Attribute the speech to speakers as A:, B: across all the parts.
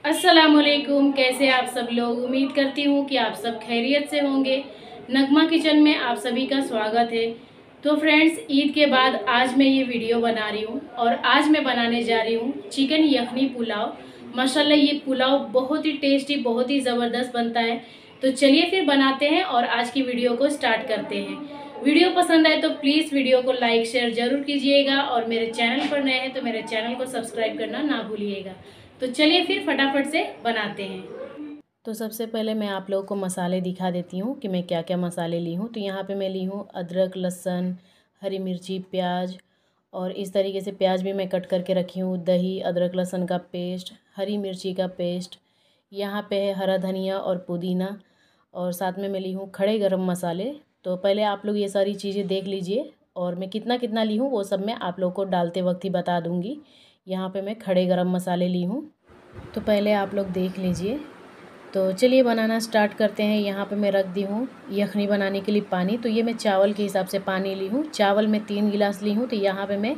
A: अस्सलामुअलैकुम। कैसे आप सब लोग। उम्मीद करती हूँ कि आप सब खैरियत से होंगे। नगमा किचन में आप सभी का स्वागत है। तो फ्रेंड्स, ईद के बाद आज मैं ये वीडियो बना रही हूँ और आज मैं बनाने जा रही हूँ चिकन यखनी पुलाव। माशाल्लाह ये पुलाव बहुत ही टेस्टी, बहुत ही ज़बरदस्त बनता है। तो चलिए फिर बनाते हैं और आज की वीडियो को स्टार्ट करते हैं। वीडियो पसंद आए तो प्लीज़ वीडियो को लाइक शेयर ज़रूर कीजिएगा और मेरे चैनल पर नए हैं तो मेरे चैनल को सब्सक्राइब करना ना भूलिएगा। तो चलिए फिर फटाफट से बनाते हैं। तो सबसे पहले मैं आप लोगों को मसाले दिखा देती हूँ कि मैं क्या क्या मसाले ली हूँ। तो यहाँ पे मैं ली हूँ अदरक, लहसुन, हरी मिर्ची, प्याज और इस तरीके से प्याज भी मैं कट करके रखी हूँ। दही, अदरक लहसुन का पेस्ट, हरी मिर्ची का पेस्ट, यहाँ पे है हरा धनिया और पुदीना और साथ में मैं ली हूँ खड़े गरम मसाले। तो पहले आप लोग ये सारी चीज़ें देख लीजिए और मैं कितना कितना ली हूँ वो सब मैं आप लोग को डालते वक्त ही बता दूँगी। यहाँ पे मैं खड़े गरम मसाले ली हूँ, तो पहले आप लोग देख लीजिए। तो चलिए बनाना स्टार्ट करते हैं। यहाँ पे मैं रख दी हूँ यखनी बनाने के लिए पानी। तो ये मैं चावल के हिसाब से पानी ली हूँ। चावल में 3 गिलास ली हूँ, तो यहाँ पे मैं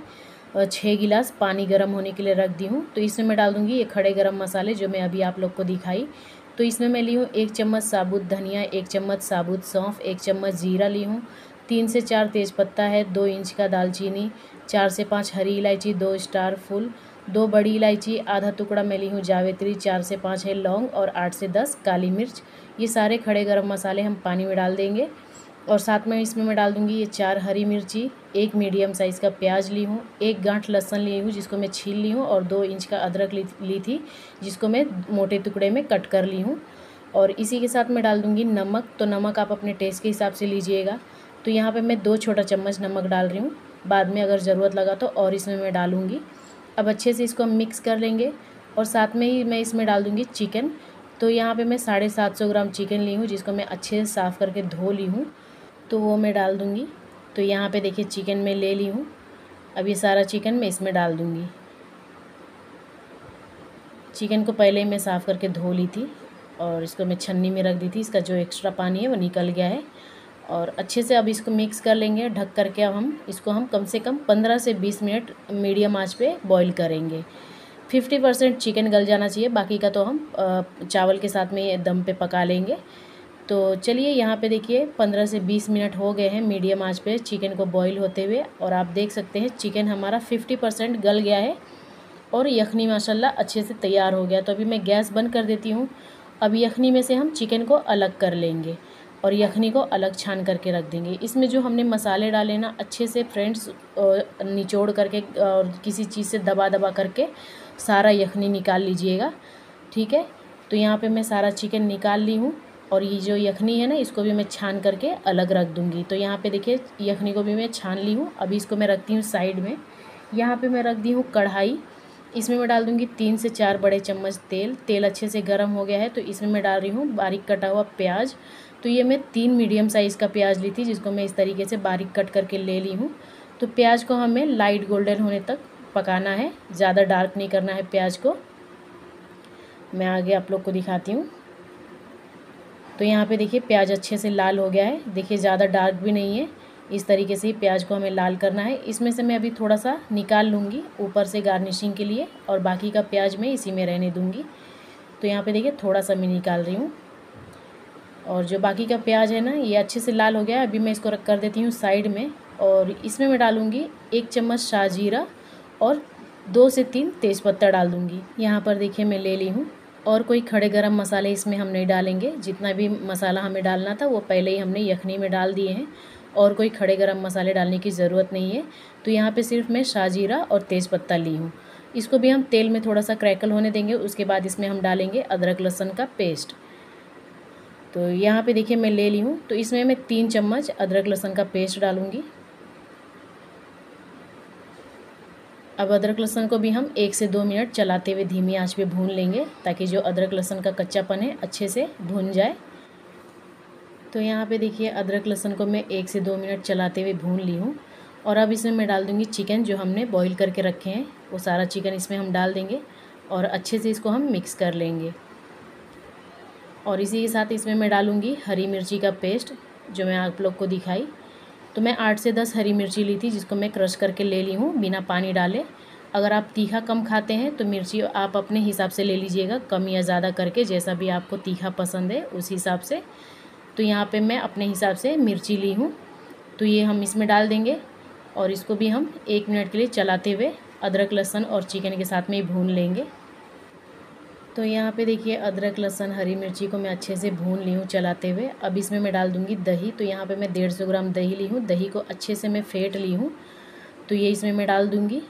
A: 6 गिलास पानी गर्म होने के लिए रख दी हूँ। तो इसमें मैं डाल दूँगी ये खड़े गरम मसाले जो मैं अभी आप लोग को दिखाई। तो इसमें मैं ली हूँ 1 चम्मच साबुत धनिया, 1 चम्मच साबुत सौंफ, 1 चम्मच जीरा ली हूँ, 3 से 4 तेज़पत्ता है, 2 इंच का दालचीनी, 4 से 5 हरी इलायची, 2 स्टार फुल, 2 बड़ी इलायची, आधा टुकड़ा मैं ली हूँ जावित्री, 4 से 5 है लौंग और 8 से 10 काली मिर्च। ये सारे खड़े गरम मसाले हम पानी में डाल देंगे और साथ में इसमें मैं डाल दूँगी ये 4 हरी मिर्ची, 1 मीडियम साइज़ का प्याज ली हूँ, 1 गांठ लहसुन ली हूँ जिसको मैं छील ली हूँ और 2 इंच का अदरक ली थी जिसको मैं मोटे टुकड़े में कट कर ली हूँ। और इसी के साथ मैं डाल दूँगी नमक। तो नमक आप अपने टेस्ट के हिसाब से लीजिएगा। तो यहाँ पे मैं 2 छोटा चम्मच नमक डाल रही हूँ, बाद में अगर ज़रूरत लगा तो और इसमें मैं डालूँगी। अब अच्छे से इसको हम मिक्स कर लेंगे और साथ में ही मैं इसमें डाल दूँगी चिकन। तो यहाँ पे मैं 750 ग्राम चिकन ली हूँ जिसको मैं अच्छे से साफ़ करके धो ली हूँ, तो वो मैं डाल दूँगी। तो यहाँ पे देखिए चिकन मैं ले ली हूँ। अब ये सारा चिकन मैं इसमें डाल दूँगी। चिकन को पहले ही मैं साफ़ करके धो ली थी और इसको मैं छन्नी में रख दी थी। इसका जो एक्स्ट्रा पानी है वो निकल गया है। और अच्छे से अब इसको मिक्स कर लेंगे ढक करके। अब हम इसको कम से कम 15 से 20 मिनट मीडियम आंच पे बॉईल करेंगे। 50% चिकन गल जाना चाहिए, बाकी का तो हम चावल के साथ में दम पे पका लेंगे। तो चलिए यहाँ पे देखिए 15 से 20 मिनट हो गए हैं मीडियम आंच पे चिकन को बॉईल होते हुए और आप देख सकते हैं चिकन हमारा 50% गल गया है और यखनी माशाल्लाह अच्छे से तैयार हो गया। तो अभी मैं गैस बंद कर देती हूँ। अब यखनी में से हम चिकन को अलग कर लेंगे और यखनी को अलग छान करके रख देंगे। इसमें जो हमने मसाले डाले ना अच्छे से फ्रेंड्स निचोड़ करके और किसी चीज़ से दबा दबा करके सारा यखनी निकाल लीजिएगा, ठीक है। तो यहाँ पे मैं सारा चिकन निकाल ली हूँ और ये जो यखनी है ना इसको भी मैं छान करके अलग रख दूँगी। तो यहाँ पे देखिए यखनी को भी मैं छान ली हूँ। अभी इसको मैं रखती हूँ साइड में। यहाँ पे मैं रख दी हूँ कढ़ाई। इसमें मैं डाल दूँगी 3 से 4 बड़े चम्मच तेल। तेल अच्छे से गर्म हो गया है तो इसमें मैं डाल रही हूँ बारीक कटा हुआ प्याज। तो ये मैं 3 मीडियम साइज़ का प्याज ली थी जिसको मैं इस तरीके से बारीक कट करके ले ली हूँ। तो प्याज को हमें लाइट गोल्डन होने तक पकाना है, ज़्यादा डार्क नहीं करना है प्याज को। मैं आगे आप लोग को दिखाती हूँ। तो यहाँ पे देखिए प्याज अच्छे से लाल हो गया है। देखिए ज़्यादा डार्क भी नहीं है, इस तरीके से ही प्याज को हमें लाल करना है। इसमें से मैं अभी थोड़ा सा निकाल लूँगी ऊपर से गार्निशिंग के लिए और बाकी का प्याज मैं इसी में रहने दूँगी। तो यहाँ पे देखिए थोड़ा सा मैं निकाल रही हूँ और जो बाकी का प्याज है ना ये अच्छे से लाल हो गया है। अभी मैं इसको रख कर देती हूँ साइड में और इसमें मैं डालूँगी 1 चम्मच शाहजीरा और 2 से 3 तेज़पत्ता डाल दूँगी। यहाँ पर देखिए मैं ले ली हूँ और कोई खड़े गरम मसाले इसमें हम नहीं डालेंगे। जितना भी मसाला हमें डालना था वो पहले ही हमने यखनी में डाल दिए हैं और कोई खड़े गरम मसाले डालने की ज़रूरत नहीं है। तो यहाँ पे सिर्फ मैं शाहजीरा और तेज़पत्ता ली हूँ। इसको भी हम तेल में थोड़ा सा क्रैकल होने देंगे। उसके बाद इसमें हम डालेंगे अदरक लहसुन का पेस्ट। तो यहाँ पे देखिए मैं ले ली हूँ। तो इसमें मैं 3 चम्मच अदरक लहसुन का पेस्ट डालूँगी। अब अदरक लहसुन को भी हम 1 से 2 मिनट चलाते हुए धीमी आंच पे भून लेंगे ताकि जो अदरक लहसुन का कच्चापन है अच्छे से भून जाए। तो यहाँ पे देखिए अदरक लहसुन को मैं 1 से 2 मिनट चलाते हुए भून ली हूँ और अब इसमें मैं डाल दूँगी चिकन जो हमने बॉईल करके रखे हैं। वो सारा चिकन इसमें हम डाल देंगे और अच्छे से इसको हम मिक्स कर लेंगे। और इसी के साथ इसमें मैं डालूँगी हरी मिर्ची का पेस्ट जो मैं आप लोग को दिखाई। तो मैं 8 से 10 हरी मिर्ची ली थी जिसको मैं क्रश करके ले ली हूँ बिना पानी डाले। अगर आप तीखा कम खाते हैं तो मिर्ची आप अपने हिसाब से ले लीजिएगा, कम या ज़्यादा करके, जैसा भी आपको तीखा पसंद है उस हिसाब से। तो यहाँ पे मैं अपने हिसाब से मिर्ची ली हूँ। तो ये हम इसमें डाल देंगे और इसको भी हम 1 मिनट के लिए चलाते हुए अदरक लहसुन और चिकन के साथ में ही भून लेंगे। तो यहाँ पे देखिए अदरक लहसुन हरी मिर्ची को मैं अच्छे से भून ली हूँ चलाते हुए। अब इसमें मैं डाल दूँगी दही। तो यहाँ पे मैं 150 ग्राम दही ली हूँ। दही को अच्छे से मैं फेंट ली हूँ। तो ये इसमें मैं डाल दूँगी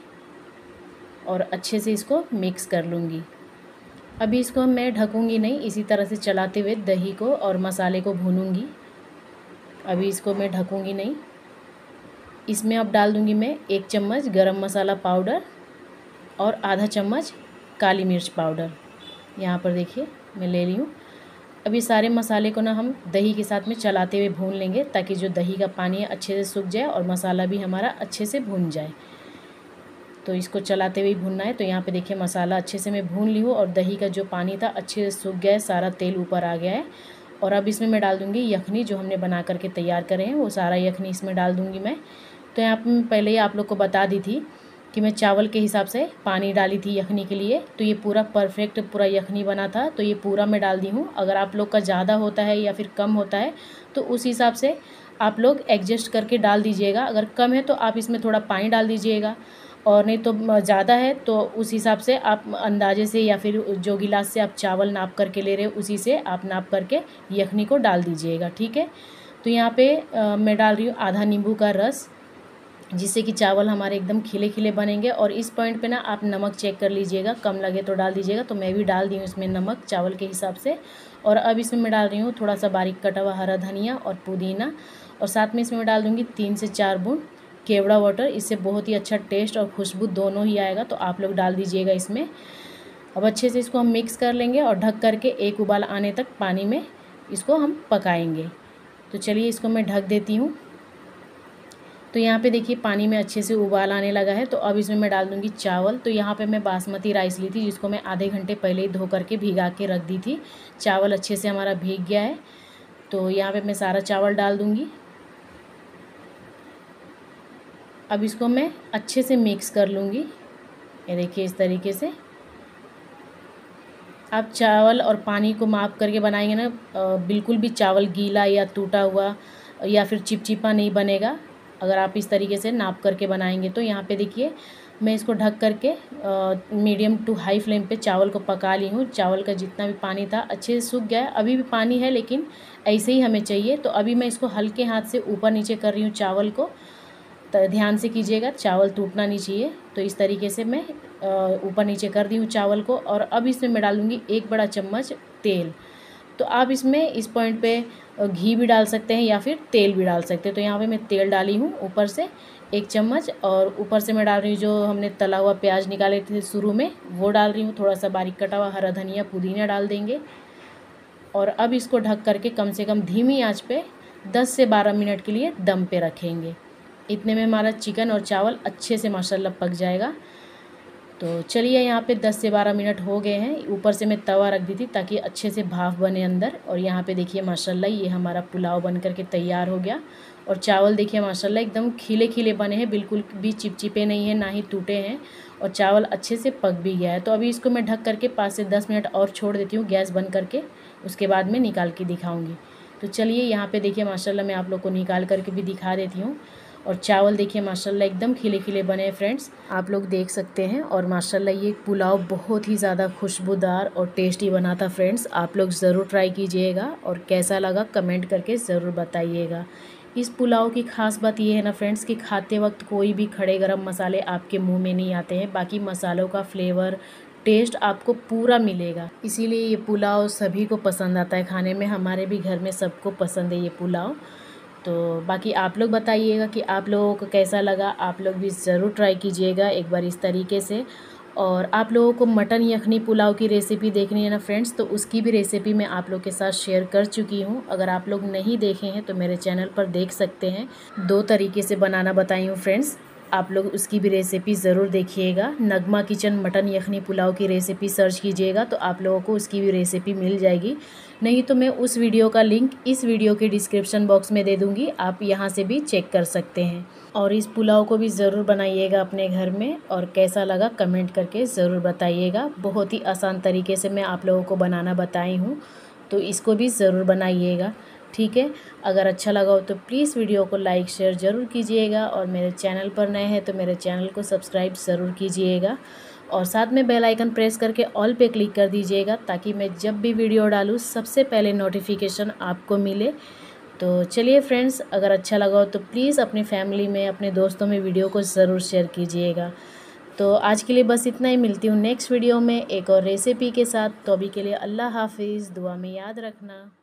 A: और अच्छे से इसको मिक्स कर लूँगी। अभी इसको मैं ढकूँगी नहीं, इसी तरह से चलाते हुए दही को और मसाले को भूनूँगी। अभी इसको मैं ढकूँगी नहीं। इसमें अब डाल दूँगी मैं 1 चम्मच गरम मसाला पाउडर और आधा चम्मच काली मिर्च पाउडर। यहाँ पर देखिए मैं ले ली हूँ। अभी सारे मसाले को ना हम दही के साथ में चलाते हुए भून लेंगे, ताकि जो दही का पानी है अच्छे से सूख जाए और मसाला भी हमारा अच्छे से भून जाए। तो इसको चलाते हुए भूनना है। तो यहाँ पे देखिए मसाला अच्छे से मैं भून ली हूँ और दही का जो पानी था अच्छे से सूख गया है, सारा तेल ऊपर आ गया है। और अब इसमें मैं डाल दूँगी यखनी, जो हमने बना करके तैयार करे हैं, वो सारा यखनी इसमें डाल दूँगी मैं। तो यहाँ पर मैं पहले ही आप लोग को बता दी थी कि मैं चावल के हिसाब से पानी डाली थी यखनी के लिए। तो ये पूरा परफेक्ट पूरा यखनी बना था, तो ये पूरा मैं डाल दी हूँ। अगर आप लोग का ज़्यादा होता है या फिर कम होता है तो उस हिसाब से आप लोग एडजस्ट करके डाल दीजिएगा। अगर कम है तो आप इसमें थोड़ा पानी डाल दीजिएगा, और नहीं तो ज़्यादा है तो उस हिसाब से आप अंदाजे से या फिर जो गिलास से आप चावल नाप करके ले रहे हो उसी से आप नाप करके यखनी को डाल दीजिएगा, ठीक है। तो यहाँ पे मैं डाल रही हूँ आधा नींबू का रस, जिससे कि चावल हमारे एकदम खिले खिले बनेंगे। और इस पॉइंट पे ना आप नमक चेक कर लीजिएगा, कम लगे तो डाल दीजिएगा। तो मैं भी डाल दी हूँ इसमें नमक चावल के हिसाब से। और अब इसमें मैं डाल रही हूँ थोड़ा सा बारीक कटा हुआ हरा धनिया और पुदीना, और साथ में इसमें मैं डाल दूँगी 3 से 4 बूंद केवड़ा वाटर। इससे बहुत ही अच्छा टेस्ट और खुशबू दोनों ही आएगा, तो आप लोग डाल दीजिएगा इसमें। अब अच्छे से इसको हम मिक्स कर लेंगे और ढक करके 1 उबाल आने तक पानी में इसको हम पकाएंगे। तो चलिए इसको मैं ढक देती हूँ। तो यहाँ पे देखिए पानी में अच्छे से उबाल आने लगा है। तो अब इसमें मैं डाल दूँगी चावल। तो यहाँ पे मैं बासमती राइस ली थी, जिसको मैं आधे घंटे पहले ही धो करके भिगा के रख दी थी। चावल अच्छे से हमारा भीग गया है। तो यहाँ पे मैं सारा चावल डाल दूँगी। अब इसको मैं अच्छे से मिक्स कर लूँगी। ये देखिए इस तरीके से आप चावल और पानी को माप करके बनाएंगे ना, बिल्कुल भी चावल गीला या टूटा हुआ या फिर चिपचिपा नहीं बनेगा, अगर आप इस तरीके से नाप करके बनाएंगे। तो यहाँ पे देखिए मैं इसको ढक करके मीडियम टू हाई फ्लेम पे चावल को पका ली हूँ। चावल का जितना भी पानी था अच्छे से सूख गया है, अभी भी पानी है लेकिन ऐसे ही हमें चाहिए। तो अभी मैं इसको हल्के हाथ से ऊपर नीचे कर रही हूँ चावल को। तो ध्यान से कीजिएगा, चावल टूटना नहीं चाहिए। तो इस तरीके से मैं ऊपर नीचे कर दी हूँ चावल को। और अब इसमें मैं डालूँगी 1 बड़ा चम्मच तेल। तो आप इसमें इस पॉइंट पे घी भी डाल सकते हैं या फिर तेल भी डाल सकते हैं। तो यहाँ पे मैं तेल डाली हूँ ऊपर से 1 चम्मच, और ऊपर से मैं डाल रही हूँ जो हमने तला हुआ प्याज निकाले थे शुरू में, वो डाल रही हूँ। थोड़ा सा बारीक कटा हुआ हरा धनिया पुदीना डाल देंगे। और अब इसको ढक करके कम से कम धीमी आंच पे 10 से 12 मिनट के लिए दम पे रखेंगे। इतने में हमारा चिकन और चावल अच्छे से माशाल्लाह पक जाएगा। तो चलिए यहाँ पे 10 से 12 मिनट हो गए हैं। ऊपर से मैं तवा रख दी थी ताकि अच्छे से भाप बने अंदर। और यहाँ पे देखिए माशाल्लाह ये हमारा पुलाव बन करके तैयार हो गया। और चावल देखिए माशाल्लाह एकदम खिले खिले बने हैं, बिल्कुल भी चिपचिपे नहीं हैं, ना ही टूटे हैं, और चावल अच्छे से पक भी गया है। तो अभी इसको मैं ढक करके 5 से 10 मिनट और छोड़ देती हूँ गैस बंद करके, उसके बाद में निकाल के दिखाऊँगी। तो चलिए यहाँ पे देखिए माशाल्लाह मैं आप लोग को निकाल करके भी दिखा देती हूँ। और चावल देखिए माशाल्लाह एकदम खिले खिले बने हैं फ्रेंड्स, आप लोग देख सकते हैं। और माशाल्लाह ये पुलाव बहुत ही ज़्यादा खुशबूदार और टेस्टी बना था फ्रेंड्स। आप लोग ज़रूर ट्राई कीजिएगा और कैसा लगा कमेंट करके ज़रूर बताइएगा। इस पुलाव की ख़ास बात ये है ना फ्रेंड्स कि खाते वक्त कोई भी खड़े गरम मसाले आपके मुंह में नहीं आते हैं। बाकी मसालों का फ्लेवर टेस्ट आपको पूरा मिलेगा, इसीलिए ये पुलाव सभी को पसंद आता है खाने में। हमारे भी घर में सबको पसंद है ये पुलाव। तो बाकी आप लोग बताइएगा कि आप लोगों को कैसा लगा। आप लोग भी ज़रूर ट्राई कीजिएगा एक बार इस तरीके से। और आप लोगों को मटन यखनी पुलाव की रेसिपी देखनी है ना फ्रेंड्स, तो उसकी भी रेसिपी मैं आप लोग के साथ शेयर कर चुकी हूँ। अगर आप लोग नहीं देखे हैं तो मेरे चैनल पर देख सकते हैं। 2 तरीके से बनाना बताई हूँ फ्रेंड्स। आप लोग उसकी भी रेसिपी ज़रूर देखिएगा। नगमा किचन मटन यखनी पुलाव की रेसिपी सर्च कीजिएगा तो आप लोगों को उसकी भी रेसिपी मिल जाएगी। नहीं तो मैं उस वीडियो का लिंक इस वीडियो के डिस्क्रिप्शन बॉक्स में दे दूँगी, आप यहाँ से भी चेक कर सकते हैं। और इस पुलाव को भी ज़रूर बनाइएगा अपने घर में, और कैसा लगा कमेंट करके ज़रूर बताइएगा। बहुत ही आसान तरीके से मैं आप लोगों को बनाना बताई हूँ, तो इसको भी ज़रूर बनाइएगा, ठीक है। अगर अच्छा लगा हो तो प्लीज़ वीडियो को लाइक शेयर ज़रूर कीजिएगा, और मेरे चैनल पर नए हैं तो मेरे चैनल को सब्सक्राइब ज़रूर कीजिएगा, और साथ में बेल आइकन प्रेस करके ऑल पे क्लिक कर दीजिएगा, ताकि मैं जब भी वीडियो डालूँ सबसे पहले नोटिफिकेशन आपको मिले। तो चलिए फ्रेंड्स, अगर अच्छा लगा हो तो प्लीज़ अपनी फैमिली में, अपने दोस्तों में वीडियो को ज़रूर शेयर कीजिएगा। तो आज के लिए बस इतना ही, मिलती हूँ नेक्स्ट वीडियो में एक और रेसिपी के साथ। तो अभी के लिए अल्लाह हाफिज़, दुआ में याद रखना।